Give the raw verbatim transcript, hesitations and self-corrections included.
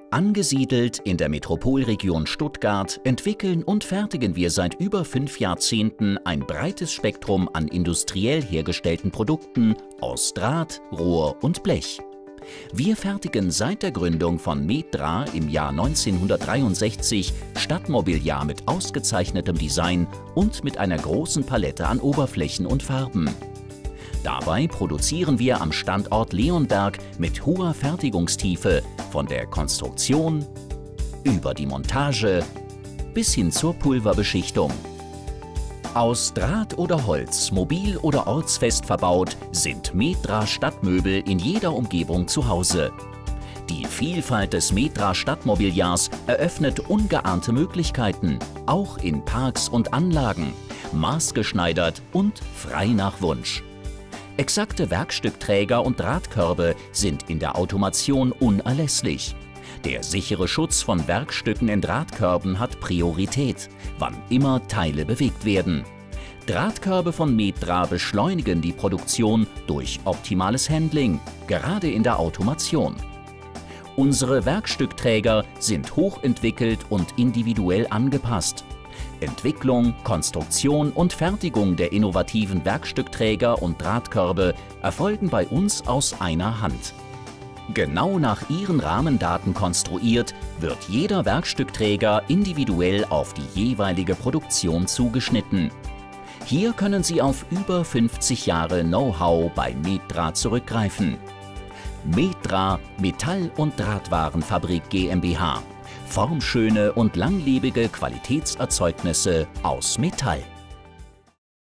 Angesiedelt in der Metropolregion Stuttgart entwickeln und fertigen wir seit über fünf Jahrzehnten ein breites Spektrum an industriell hergestellten Produkten aus Draht, Rohr und Blech. Wir fertigen seit der Gründung von Metra im Jahr neunzehnhundertdreiundsechzig Stadtmobiliar mit ausgezeichnetem Design und mit einer großen Palette an Oberflächen und Farben. Dabei produzieren wir am Standort Leonberg mit hoher Fertigungstiefe von der Konstruktion über die Montage bis hin zur Pulverbeschichtung. Aus Draht oder Holz, mobil oder ortsfest verbaut, sind Metra Stadtmöbel in jeder Umgebung zu Hause. Die Vielfalt des Metra Stadtmobiliars eröffnet ungeahnte Möglichkeiten, auch in Parks und Anlagen, maßgeschneidert und frei nach Wunsch. Exakte Werkstückträger und Drahtkörbe sind in der Automation unerlässlich. Der sichere Schutz von Werkstücken in Drahtkörben hat Priorität, wann immer Teile bewegt werden. Drahtkörbe von Metra beschleunigen die Produktion durch optimales Handling, gerade in der Automation. Unsere Werkstückträger sind hochentwickelt und individuell angepasst. Entwicklung, Konstruktion und Fertigung der innovativen Werkstückträger und Drahtkörbe erfolgen bei uns aus einer Hand. Genau nach Ihren Rahmendaten konstruiert, wird jeder Werkstückträger individuell auf die jeweilige Produktion zugeschnitten. Hier können Sie auf über fünfzig Jahre Know-how bei Metra zurückgreifen. Metra Metall- und Drahtwarenfabrik GmbH. Formschöne und langlebige Qualitätserzeugnisse aus Metall.